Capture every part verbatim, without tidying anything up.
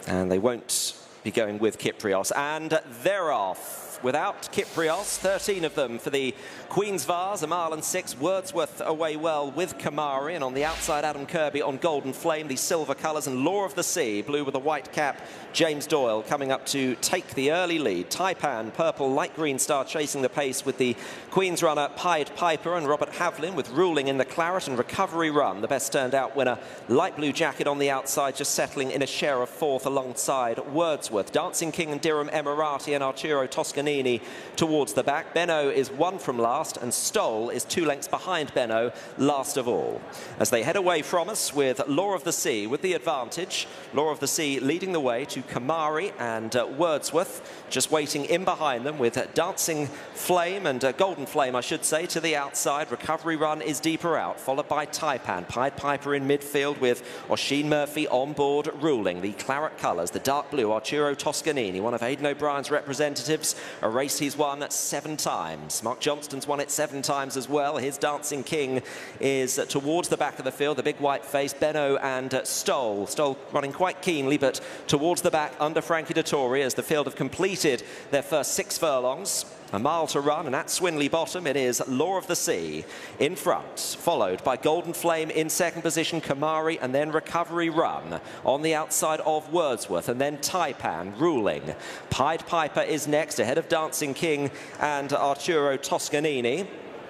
And they won't be going with Kyprios. And they're off. Without Kyprios, thirteen of them for the Queen's Vase, a mile and six. Wordsworth away well with Kamari, and on the outside, Adam Kirby on Golden Flame, the silver colours, and Law of the Sea, blue with a white cap. James Doyle coming up to take the early lead. Taipan, purple, light green star chasing the pace with the Queen's runner Pied Piper, and Robert Havlin with Ruling in the claret and Recovery Run, the best turned out winner. Light blue jacket on the outside, just settling in a share of fourth alongside Wordsworth. Dancing King and Dirham Emirati and Arturo Toscanini towards the back. Benno is one from last, and Stoll is two lengths behind Benno, last of all. As they head away from us with Law of the Sea with the advantage. Law of the Sea leading the way to Kamari and uh, Wordsworth, just waiting in behind them with uh, Dancing Flame and uh, Golden Flame, I should say, to the outside. Recovery Run is deeper out, followed by Taipan. Pied Piper in midfield with Oisin Murphy on board, Ruling. The claret colours, the dark blue, Arturo Toscanini, one of Aidan O'Brien's representatives. A race he's won seven times. Mark Johnston's won it seven times as well. His Dancing King is uh, towards the back of the field, the big white face, Benno and uh, Stoll. Stoll running quite keenly, but towards the back under Frankie Dettori as the field have completed their first six furlongs. A mile to run, and at Swinley Bottom it is Law of the Sea in front, followed by Golden Flame in second position, Kamari, and then Recovery Run on the outside of Wordsworth, and then Taipan, Ruling. Pied Piper is next, ahead of Dancing King and Arturo Toscanini.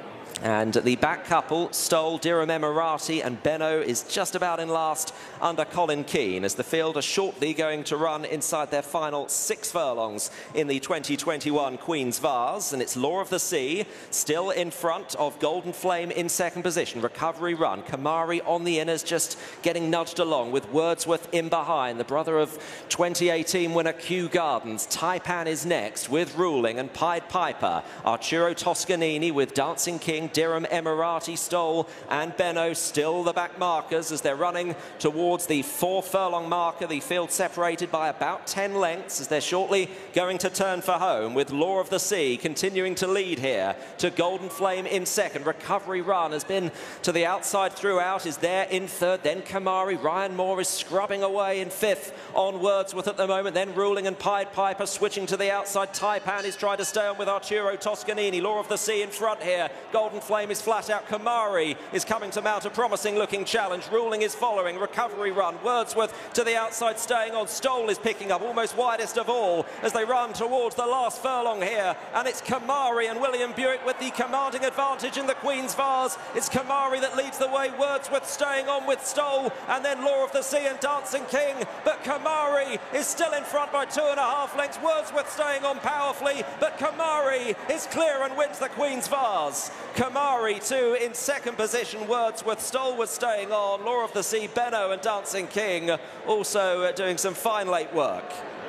And the back couple, Stoll, Dirham Emirati, and Benno is just about in last under Colin Keane, as the field are shortly going to run inside their final six furlongs in the twenty twenty-one Queen's Vase. And it's Law of the Sea still in front of Golden Flame in second position. Recovery Run, Kamari on the inners, just getting nudged along with Wordsworth in behind. The brother of twenty eighteen winner Kew Gardens. Taipan is next with Ruling and Pied Piper. Arturo Toscanini with Dancing King, Dirham Emirati, Stoll and Benno still the back markers as they're running towards the four furlong marker. The field separated by about ten lengths as they're shortly going to turn for home, with Law of the Sea continuing to lead here to Golden Flame in second. Recovery Run has been to the outside throughout, is there in third, then Kamari. Ryan Moore is scrubbing away in fifth on Wordsworth at the moment, then Ruling and Pied Piper switching to the outside. Taipan is trying to stay on with Arturo Toscanini. Law of the Sea in front here. Golden Flame is flat out. Kamari is coming to mount a promising looking challenge. Ruling is following. Recovery Run. Wordsworth to the outside staying on. Stoll is picking up, almost widest of all as they run towards the last furlong here. And it's Kamari and William Buick with the commanding advantage in the Queen's Vase. It's Kamari that leads the way. Wordsworth staying on with Stoll, and then Law of the Sea and Dancing King. But Kamari is still in front by two and a half lengths. Wordsworth staying on powerfully, but Kamari is clear and wins the Queen's Vase. Kamari too in second position. Wordsworth, Stoll was staying on. Law of the Sea, Benno and Dancing King also doing some fine late work.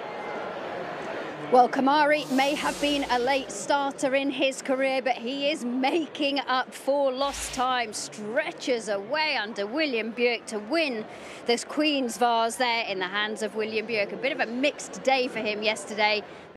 Well, Kamari may have been a late starter in his career, but he is making up for lost time. Stretches away under William Buick to win this Queen's Vase there in the hands of William Buick. A bit of a mixed day for him yesterday.